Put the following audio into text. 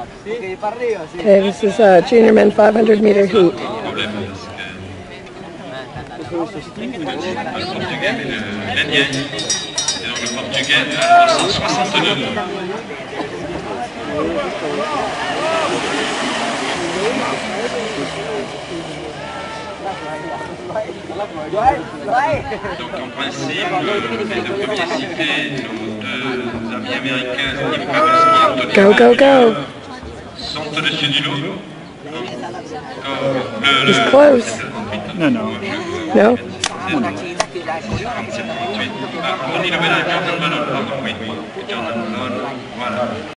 Okay, this is a junior men 500 meter heat. Donc en principe, les deux premiers cités, nos deux amis américains, Steve Pavelski et Anthony sont au-dessus du lot. He's close. No. No? 47-38. Anthony Lebel et Jordan Ballon, pardon, oui. Jordan Ballon, voilà.